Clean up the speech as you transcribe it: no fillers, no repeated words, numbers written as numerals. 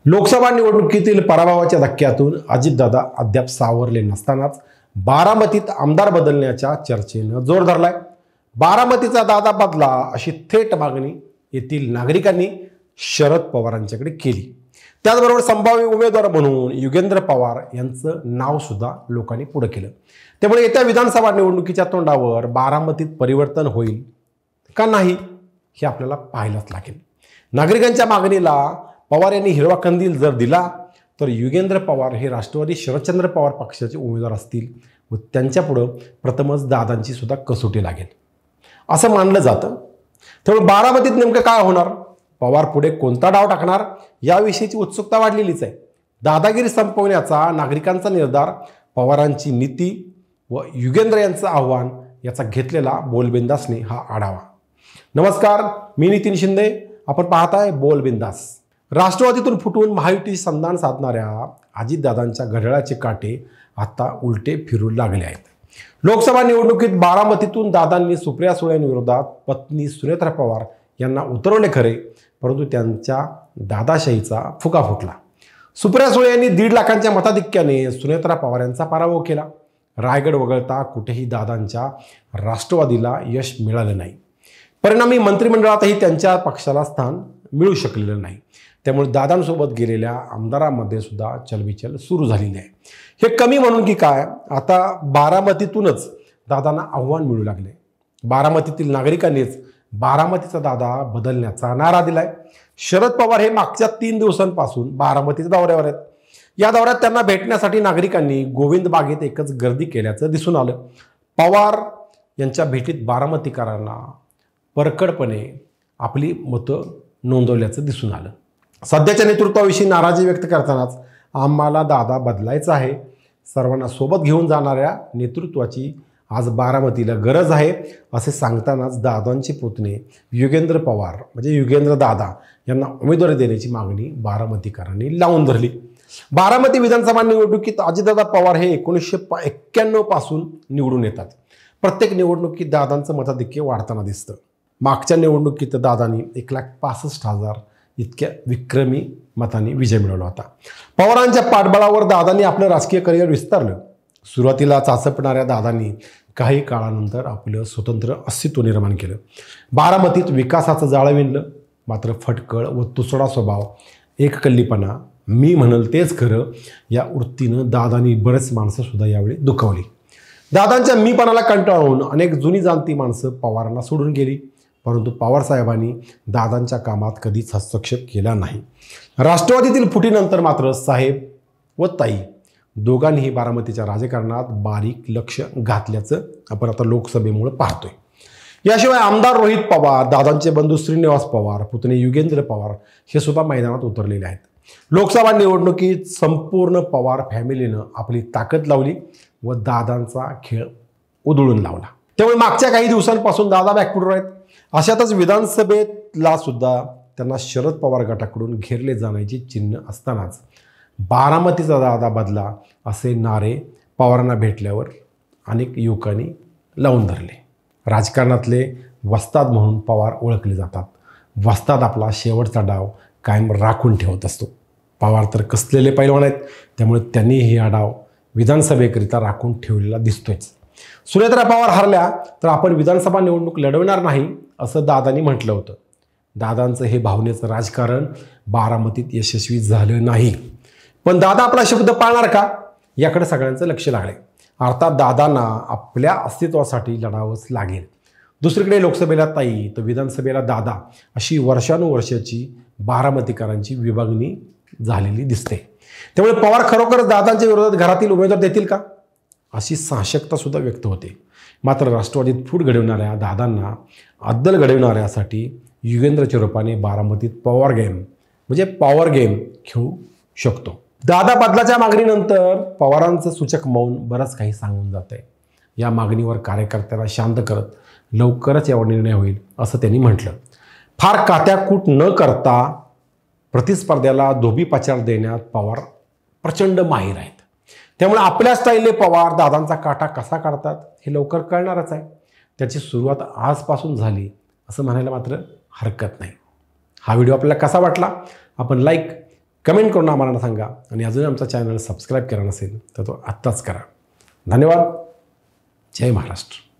लोकसभा निवडणुकीतील पराभवाच्या धक्क्यातून अजितदादा अद्याप सावरले नसतानाच बारामतीत आमदार बदलण्याच्या चर्चेनं जोर धरलाय। बारामतीचा दादा बदला अशी थेट मागणी येथील नागरिकांनी शरद पवारांच्याकडे केली। त्याचबरोबर संभाव्य उमेदवार म्हणून युगेंद्र पवार यांचं नाव सुद्धा लोकांनी पुढे केलं। त्यामुळे येत्या विधानसभा निवडणुकीच्या तोंडावर बारामतीत परिवर्तन होईल का नाही हे आपल्याला पाहायलाच लागेल। नागरिकांच्या मागणीला पवार यांनी हिरवा कंदील जर दिला तर युगेंद्र पवार हे राष्ट्रवादी शरदचंद्र पवार पक्षाचे उमेदवार असतील व त्यांच्यापुढे प्रथमच दादांची सुद्धा कसोटी लागेल असं मानलं जातं। त्यामुळे बारामतीत नेमकं काय होणार, पवार पुढे कोणता डाव टाकणार याविषयीची उत्सुकता वाढलेलीच आहे। दादागिरी संपवण्याचा नागरिकांचा निर्धार, पवारांची नीती व युगेंद्र यांचं आव्हान याचा घेतलेला बोलबिंदासने हा आढावा। नमस्कार, मी नितीन शिंदे, आपण पाहताय बोलबिंदास। राष्ट्रवादीतून फुटून महायुती संधान साधणाऱ्या अजितदादांच्या घड्याळाचे काटे आता उलटे फिरू लागले आहेत। लोकसभा निवडणुकीत बारामतीतून दादांनी सुप्रिया सुळेंविरोधात पत्नी सुनेत्रा पवार यांना उतरवले खरे, परंतु त्यांच्या दादाशाहीचा फुका फुटला। सुप्रिया सुळे यांनी 1.5 लाखांच्या मताधिक्याने सुनेत्रा पवार यांचा पराभव केला। रायगड वगळता कुठेही दादांच्या राष्ट्रवादीला यश मिळालं नाही। परिणामी मंत्रिमंडळातही त्यांच्या पक्षाला स्थान मिळू शकलेलं नाही। त्यामुळे दादांसोबत गेलेल्या आमदारांमध्ये सुद्धा चलबिचल सुरू झालेली आहे। हे कमी म्हणून की काय, आता बारामतीतूनच दादांना आव्हान मिळू लागले। बारामतीतील नागरिकांनीच बारामतीचा दादा बदलण्याचा नारा दिलाय। शरद पवार हे मागच्या 3 दिवसांपासून बारामतीच्या दौऱ्यावर आहेत। या दौऱ्यात त्यांना भेटण्यासाठी नागरिकांनी गोविंद बागेत एकच गर्दी केल्याचं दिसून आलं। पवार यांच्या भेटीत बारामतीकरांना परखडपणे आपली मतं नोंदवल्याचं दिसून आलं। सध्याच्या नेतृत्वाविषयी नाराजी व्यक्त करतानाच आम्हाला दादा बदलायचा आहे, सर्वांना सोबत घेऊन जाणाऱ्या नेतृत्वाची आज बारामतीला गरज आहे असे सांगतानाच दादांचे पुतणे युगेंद्र पवार म्हणजे युगेंद्र दादा यांना उमेदवारी देण्याची मागणी बारामतीकरांनी लावून धरली। बारामती विधानसभा निवडणुकीत अजितदादा पवार हे 1991 पासून निवडून येतात। प्रत्येक निवडणुकीत दादांचं मताधिक्य वाढताना दिसतं। मागच्या निवडणुकीत दादांनी 1,65,000 इतक्या विक्रमी मतांनी विजय मिळवला होता। पवारांच्या पाठबळावर दादांनी आपलं राजकीय करिअर विस्तारलं। सुरुवातीला चाचपणाऱ्या दादांनी काही काळानंतर आपलं स्वतंत्र अस्तित्व निर्माण केलं। बारामतीत विकासाचं जाळं विणलं। मात्र फटकळ व तुसडा स्वभाव, एककल्लीपणा, मी म्हणल तेच खरं या वृत्तीनं दादांनी बरेच माणसं सुद्धा यावेळी दुखावली। दादांच्या मीपणाला कंटाळून अनेक जुनी जाणती माणसं पवारांना सोडून गेली, परंतु पवारसाहेबांनी दादांच्या कामात कधीच हस्तक्षेप केला नाही। राष्ट्रवादीतील फुटीनंतर मात्र साहेब व ताई दोघांनीही बारामतीच्या राजकारणात बारीक लक्ष घातल्याचं आपण आता लोकसभेमुळे पाहतोय। याशिवाय आमदार रोहित पवार, दादांचे बंधू श्रीनिवास पवार, पुतणे युगेंद्र पवार हे सुद्धा मैदानात उतरलेले आहेत। लोकसभा निवडणुकीत संपूर्ण पवार फॅमिलीनं आपली ताकद लावली व दादांचा खेळ उधळून लावला। त्यामुळे मागच्या काही दिवसांपासून दादा बॅकफुटवर आहेत। अशातच विधानसभेला सुद्धा त्यांना शरद पवार गटाकडून घेरले जाण्याची चिन्ह असतानाच बारामतीचा दादा बदला असे नारे पवारांना भेटल्यावर अनेक युवकांनी लावून धरले। राजकारणातले वस्ताद म्हणून पवार ओळखले जातात। वस्ताद आपला शेवटचा डाव कायम राखून ठेवत असतो। पवार तर कसलेले पैलवान आहेत, त्यामुळे त्यांनीही हा डाव विधानसभेकरिता राखून ठेवलेला दिसतोयच। सुनेत्रा पवार हरल्या तर आपण विधानसभा निवडणूक लढवणार नाही असं दादांनी म्हटलं होतं। दादांचं हे भावनेचं राजकारण बारामतीत यशस्वी झालं नाही, पण दादा आपला शब्द पाळणार का याकडे सगळ्यांचं लक्ष लागले। अर्थात दादांना आपल्या अस्तित्वासाठी लढावंच लागेल। दुसरीकडे लोकसभेला ताई तर विधानसभेला दादा अशी वर्षानुवर्षाची बारामतीकरांची विभागणी झालेली दिसते। त्यामुळे पवार खरोखर दादांच्या विरोधात घरातील उमेदवार देतील का अशी साशंकता सुद्धा व्यक्त होते। मात्र राष्ट्रवादीत फूट घडवणाऱ्या दादांना अद्दल घडवणाऱ्यासाठी युगेंद्रच्या रूपाने बारामतीत पॉवर गेम खेळू शकतो। दादा बदलाच्या मागणीनंतर पवारांचं सूचक मौन बरंच काही सांगून जात आहे। या मागणीवर कार्यकर्त्याला शांत करत लवकरच यावर निर्णय होईल असं त्यांनी म्हटलं। फार कात्याकूट न करता प्रतिस्पर्ध्याला धोबीपछाड देण्यात पवार प्रचंड माहीर आहेत। त्यामुळे आपल्या स्टाईलने पवार दादांचा काटा कसा काढतात हे लवकर कळणारच आहे। त्याची सुरुवात आजपासून झाली असं म्हणायला मात्र हरकत नाही। हा व्हिडिओ आपल्याला कसा वाटला आपण लाईक कमेंट करून आम्हाला सांगा आणि अजून आमचा चॅनल सबस्क्राईब केला नसेल तर तो आत्ताच करा. धन्यवाद. जय महाराष्ट्र.